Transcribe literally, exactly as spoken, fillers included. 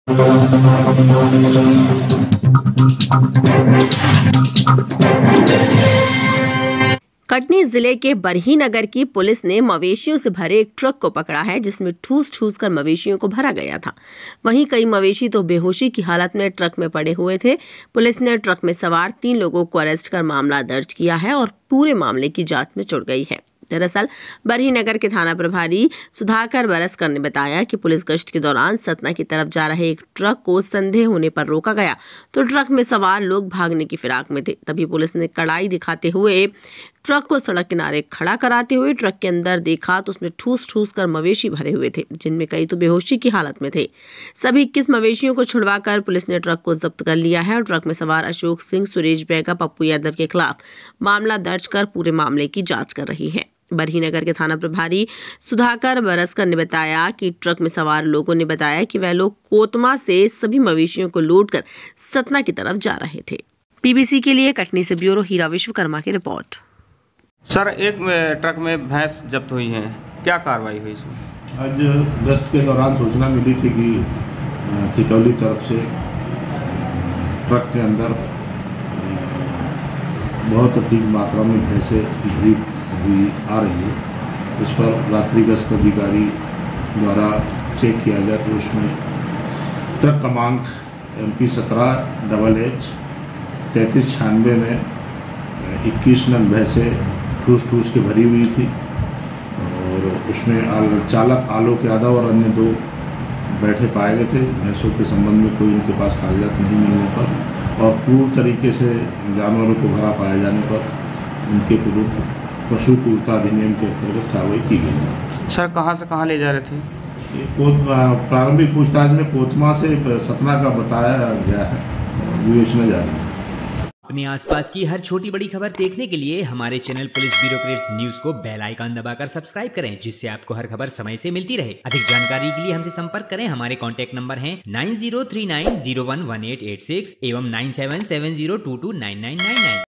कटनी जिले के बरही नगर की पुलिस ने मवेशियों से भरे एक ट्रक को पकड़ा है, जिसमें ठूस ठूस कर मवेशियों को भरा गया था। वहीं कई मवेशी तो बेहोशी की हालत में ट्रक में पड़े हुए थे। पुलिस ने ट्रक में सवार तीन लोगों को अरेस्ट कर मामला दर्ज किया है और पूरे मामले की जांच में जुट गई है। दरअसल बरही नगर के थाना प्रभारी सुधाकर बरसकर ने बताया कि पुलिस गश्त के दौरान सतना की तरफ जा रहे एक ट्रक को संदेह होने पर रोका गया तो ट्रक में सवार लोग भागने की फिराक में थे। तभी पुलिस ने कड़ाई दिखाते हुए ट्रक को सड़क किनारे खड़ा कराते हुए ट्रक के अंदर देखा तो उसमें ठूस ठूस कर मवेशी भरे हुए थे, जिनमें कई तो बेहोशी की हालत में थे। सभी इक्कीस मवेशियों को छुड़वाकर पुलिस ने ट्रक को जब्त कर लिया है और ट्रक में सवार अशोक सिंह, सुरेश बैगा, पप्पू यादव के खिलाफ मामला दर्ज कर पूरे मामले की जाँच कर रही है। बरही नगर के थाना प्रभारी सुधाकर बरसकर ने बताया कि ट्रक में सवार लोगों ने बताया कि वह लोग कोतमा से सभी मवेशियों को लोड कर सतना की तरफ जा रहे थे। पीबीसी के लिए कटनी से ब्यूरो हीरा विश्वकर्मा की रिपोर्ट। सर, एक ट्रक में भैंस जब्त हुई हैं, क्या कार्रवाई हुई इसमें? आज गश्त के दौरान सूचना मिली थी कि खितौली तरफ से ट्रक के अंदर बहुत अधिक मात्रा में भैंसें भरी हुई आ रही है। इस पर रात्रि गश्त अधिकारी द्वारा चेक किया गया तो उसमें ट्रक क्रमांक एम पी सत्रह डबल एच तैंतीस छियानवे में इक्कीस नग भैंसें ठूस ठूस के भरी हुई थी और उसमें आल, चालक आलोक यादव और अन्य दो बैठे पाए गए थे। भैंसों के संबंध में कोई उनके पास कागजात नहीं मिलने पर और पूर्ण तरीके से जानवरों को भरा पाए जाने पर उनके विरुद्ध पशु क्रूरता अधिनियम के अंतर्गत कार्रवाई की गई है। सर, कहाँ से कहाँ ले जा रहे थे? ये प्रारंभिक पूछताछ में कोतमा से सतना का बताया गया है, विवेचना जारी है। अपने आसपास की हर छोटी बड़ी खबर देखने के लिए हमारे channel police bureau creates news को बेल आइकन दबाकर सब्सक्राइब करें, जिससे आपको हर खबर समय से मिलती रहे। अधिक जानकारी के लिए हमसे संपर्क करें। हमारे कॉन्टैक्ट नंबर हैं nine zero three nine zero one one eight eight six एवं nine seven seven zero two two nine nine nine nine.